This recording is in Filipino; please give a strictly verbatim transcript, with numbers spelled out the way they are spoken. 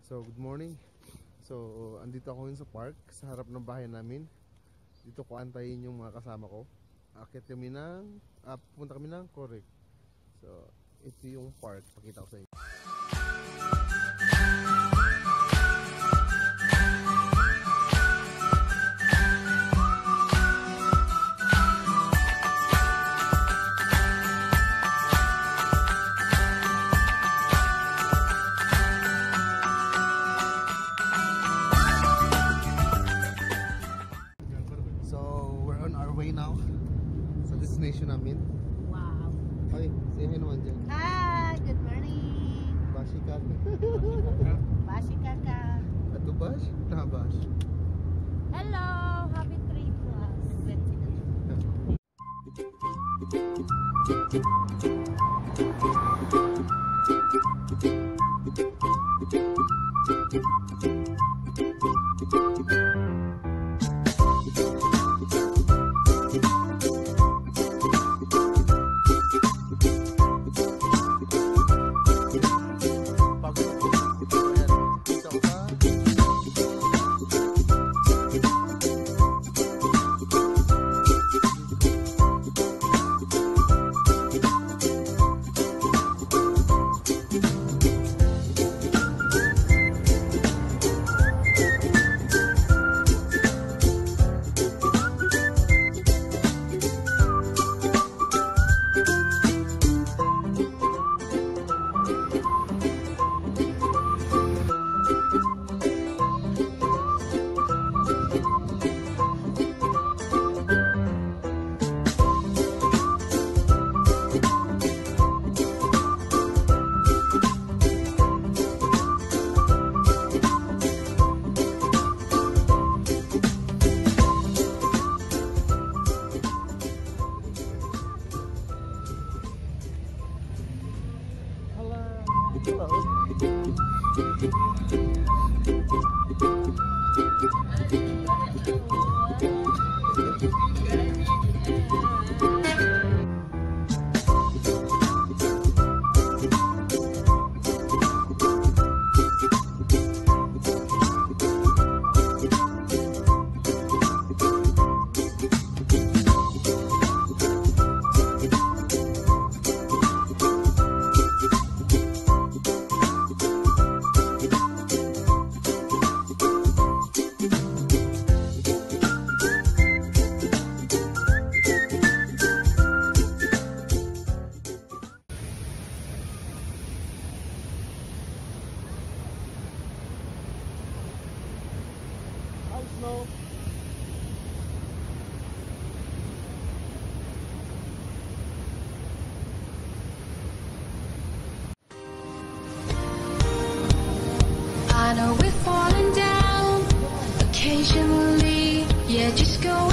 So, good morning. So, andito ako yun sa park, sa harap ng bahay namin. Dito ko antayin yung mga kasama ko. Akit kami ng, ah, punta kami ng Correct. So, ito yung park. Pakita ko sa inyo. Now sa destination namin. Wow. Ay, say hi naman dyan. Hi, good morning. Bashi kaka. Bashi kaka. Ato bash? Na bash. Hello, happy three plus. Snow. I know we're falling down occasionally, yeah, just go